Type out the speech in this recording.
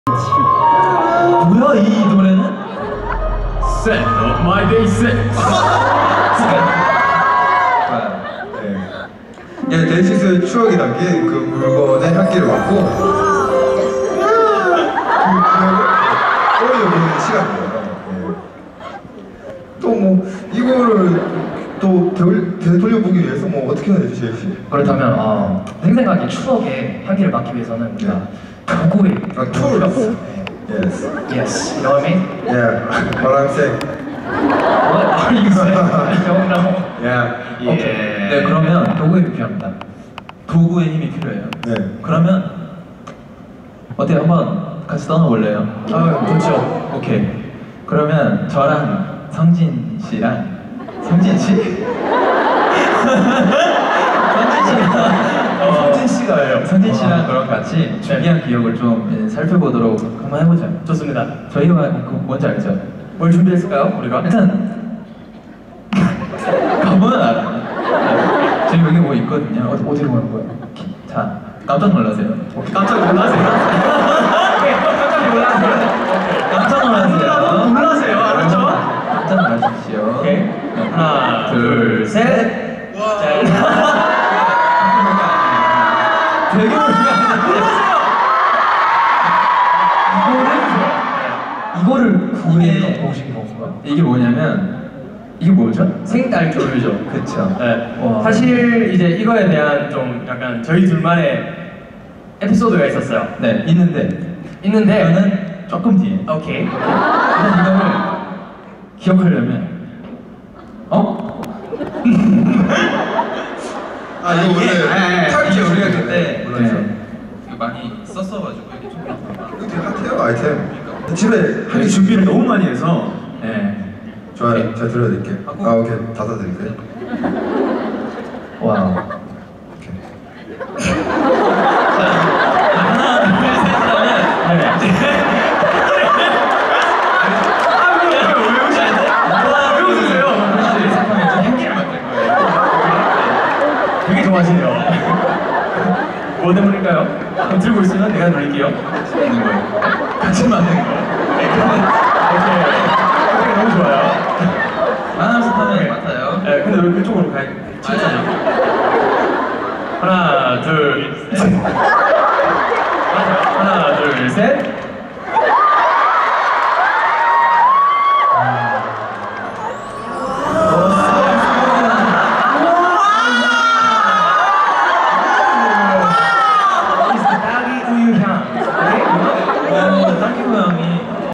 뭐야 이 노래는? Set of my day set. 네, 데이식스의 추억이 담긴 그 물건의 향기를 맡고 떠올려보는 시간이에요. 또 뭐 이거를 또 되돌려보기 위해서 뭐 어떻게 해야 되지, 제일 씨? 그렇다면 생생하게 추억의 향기를 맡기 위해서는 우리가 도구의 tools. Yes. Yes, you know what I mean? Yeah. What I'm saying. What are you saying? I don't know. Yeah. 오케이. 네, 그러면 도구가 필요합니다. 도구의 힘이 필요해요. 네. 그러면 어때요? 한번 같이 떠나볼래요? 좋죠. 오케이. 그러면 저랑 성진 씨랑 성진 씨? 성진 씨가요. 성진 씨랑 그럼 같이 준비한 기억을 좀 살펴보도록 한번 해보자. 좋습니다. 저희가 뭔지 알죠? 뭘 준비했을까요? 우리가 일단 가보면 알아. 저희 여기 뭐 있거든요. 어디로 가는 거야? 자, 깜짝 놀라세요. 깜짝 놀라세요. 깜짝 놀라세요. 깜짝 놀라세요. 놀라세요. 알았죠? 깜짝 놀라십시오. 오케이. 하나, 둘, 셋. 자, 되게 이거를 구해서 보신 건가? 이게 뭐냐면 이게 뭐죠? 생딸기죠. 그쵸. 네. 사실 이제 이거에 대한 좀 약간 저희 둘만의 에피소드가 있었어요. 네, 있는데 저는 조금 뒤에. 오케이. 일단 이거를 기억하려면 이거 원래 이게 우리가 그때 몰랐죠. 많이 썼어가지고 이게 좀 이거 되게 핫해요, 아이템. 집에 하기 준비를 너무 많이 해서. 네. 좋아요. 제가 들려드릴게요. 오케이. 다 드릴게요. 와우.